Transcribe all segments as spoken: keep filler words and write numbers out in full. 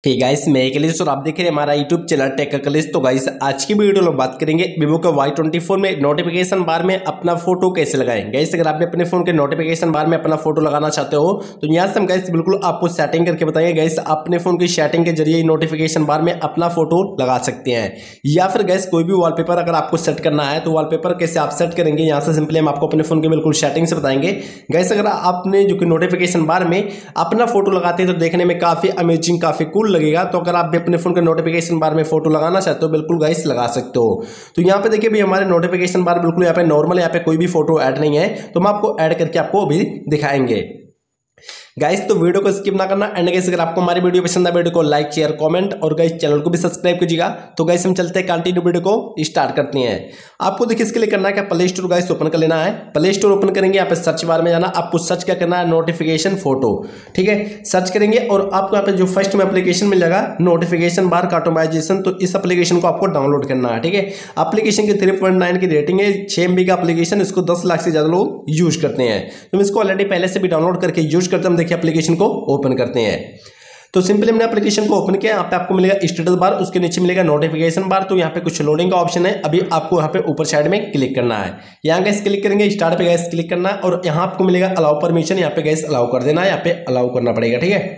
ठीक गाइस, मैं अखिलेश और आप देख रहे हैं हमारा यूट्यूब चैनल टेक अखिलेश। तो गाइस आज की वीडियो में बात करेंगे वीवो के वाई ट्वेंटी फोर में नोटिफिकेशन बार में अपना फोटो कैसे लगाएं। गाइस अगर आप भी अपने फोन के नोटिफिकेशन बार में अपना फोटो लगाना चाहते हो तो यहाँ से हम गाइस बिल्कुल आपको सेटिंग करके बताएंगे। गाइस अपने फोन की सेटिंग के जरिए नोटिफिकेशन बार में अपना फोटो लगा सकते हैं, या फिर गाइस कोई भी वॉलपेपर अगर आपको सेट करना है तो वॉलपेपर कैसे आप सेट करेंगे यहाँ से सिंपली हम आपको अपने फोन के बिल्कुल सेटिंग से बताएंगे। गाइस अगर आपने जो कि नोटिफिकेशन बार में अपना फोटो लगाते हैं तो देखने में काफी अमेजिंग काफी कूल लगेगा। तो अगर आप भी अपने फोन के नोटिफिकेशन बार में फोटो लगाना चाहते हो बिल्कुल गाइस लगा सकते हो। तो यहाँ पे देखिए भी हमारे नोटिफिकेशन बार बिल्कुल यहाँ पे नॉर्मल, यहाँ पे कोई भी फोटो ऐड नहीं है, तो हम आपको ऐड करके आपको अभी दिखाएंगे। गाइस तो वीडियो को स्किप ना करना। एंड गाइस अगर आपको हमारी वीडियो पसंद है वीडियो को लाइक शेयर कमेंट और गाइस चैनल को भी सब्सक्राइब कीजिएगा। तो गाइस हम चलते हैं कंटिन्यू वीडियो को स्टार्ट करते हैं। आपको देखिए इसके लिए करना है क्या, प्ले स्टोर गाइस ओपन कर लेना है। प्ले स्टोर ओपन करेंगे, यहाँ पे सर्च बार में जाना, आपको सर्च क्या करना है नोटिफिकेशन फोटो। ठीक है, सर्च करेंगे और आपको यहाँ पे जो फर्स्ट में एप्लीकेशन मिल जाएगा नोटिफिकेशन बार ऑटोमाइजेशन, तो इस एप्लीकेशन को आपको डाउनलोड करना है। ठीक है, एप्लीकेशन की थ्री पॉइंट नाइन की रेटिंग है, छह एमबी का एप्लीकेशन, इसको दस लाख से ज्यादा लोग यूज करते हैं। तो इसको ऑलरेडी पहले से भी डाउनलोड करके यूज करते हैं। देखिए एप्लीकेशन को ओपन करते हैं तो सिंपली हमने एप्लीकेशन को ओपन किया। यहाँ पे आपको मिलेगा स्टेटस बार, उसके नीचे मिलेगा नोटिफिकेशन बार। तो यहाँ पे कुछ लोडिंग का ऑप्शन है, अभी आपको यहाँ पे ऊपर साइड में क्लिक करना है। यहाँ गैस क्लिक करेंगे, स्टार्ट पे गैस क्लिक करना है और यहाँ आपको मिलेगा अलाउ परमिशन, यहाँ पे गैस अलाउ कर देना है, यहाँ पे अलाउ करना पड़ेगा। ठीक है,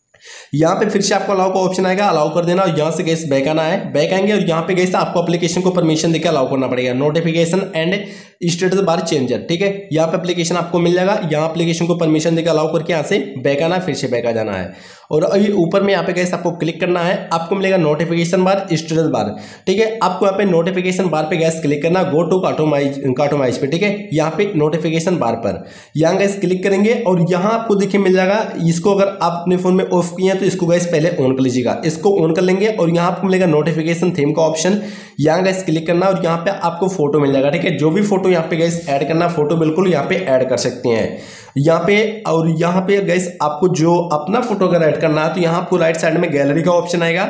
यहाँ पे फिर से आपको अलाउ का ऑप्शन आएगा, अलाउ कर देना और यहाँ से गैस बैक आना है। बैक आएंगे और यहाँ पे गैस आपको एप्लीकेशन को परमिशन देकर अलाउ करना पड़ेगा, notification and status bar changer. ठीक है, यहाँ पे एप्लीकेशन आपको मिल जाएगा, यहाँ एप्लीकेशन को परमिशन देकर अलाउ करके यहाँ से बैक आना है, फिर से बैक आ जाना है और अभी ऊपर में यहाँ पे गैस आपको क्लिक करना है। आपको मिलेगा नोटिफिकेशन बार स्टेटस बार। ठीक है, आपको यहाँ पे नोटिफिकेशन बार पे गैस क्लिक करना, गो टू कार्टोमाइज कार्टोमाइज पे। ठीक है, यहाँ पे नोटिफिकेशन बार पर यहाँ गैस क्लिक करेंगे और यहाँ आपको देखिए मिल जाएगा। इसको अगर आप अपने फोन में ऑफ किए हैं तो इसको गैस पहले ऑन कर लीजिएगा, इसको ऑन कर लेंगे और यहाँ आपको मिलेगा नोटिफिकेशन थीम का ऑप्शन, यहाँ गैस क्लिक करना और यहाँ पे आपको फोटो मिल जाएगा। ठीक है, जो भी फोटो यहाँ पे गैस ऐड करना फोटो बिल्कुल यहाँ पे ऐड कर सकते हैं यहाँ पे। और यहाँ पे गैस आपको जो अपना फोटो अगर ऐड करना है तो यहाँ आपको राइट साइड में गैलरी का ऑप्शन आएगा,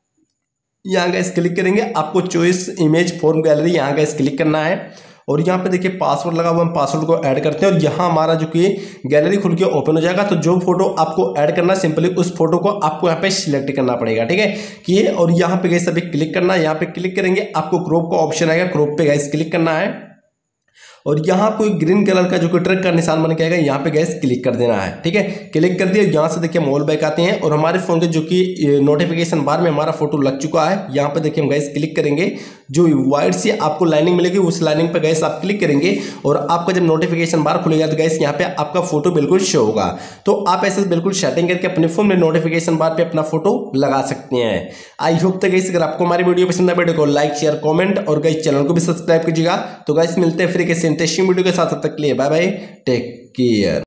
यहाँ गैस क्लिक करेंगे, आपको चॉइस इमेज फॉर्म गैलरी यहाँ गैस क्लिक करना है और यहाँ पे देखिए पासवर्ड लगा हुआ, हम पासवर्ड को ऐड करते हैं और यहाँ हमारा जो कि गैलरी खुल के ओपन हो जाएगा। तो जो फोटो आपको ऐड करना सिंपली उस फोटो को आपको यहाँ पे सिलेक्ट करना पड़ेगा। ठीक है, कि और यहाँ पे गैस अभी क्लिक करना है, यहाँ पे क्लिक करेंगे आपको क्रॉप का ऑप्शन आएगा, क्रॉप पे गैस क्लिक करना है और यहाँ कोई ग्रीन कलर का जो कि ट्रक का निशान बन के आएगा, यहाँ पे गैस क्लिक कर देना है। ठीक है, क्लिक कर दिया, यहाँ से देखिए मोल बैक आते हैं और हमारे फोन के जो कि नोटिफिकेशन बार में हमारा फोटो लग चुका है। यहाँ पे देखिए हम गैस क्लिक करेंगे, जो वाइट सी आपको लाइनिंग मिलेगी उस लाइनिंग पे गैस आप क्लिक करेंगे और आपका जब नोटिफिकेशन बार खुलेगा तो गैस यहाँ पे आपका फोटो बिल्कुल शो होगा। तो आप ऐसे बिल्कुल सेटिंग करके अपने फोन में नोटिफिकेशन बार पे अपना फोटो लगा सकते हैं। आई होप तो गैस अगर आपको हमारी वीडियो पसंद है वीडियो को लाइक शेयर कमेंट और गैस चैनल को भी सब्सक्राइब कीजिएगा। तो गैस मिलते हैं फिर किसी इंटरेस्टिंग वीडियो के साथ, तब तक के लिए बाय बाय, टेक केयर।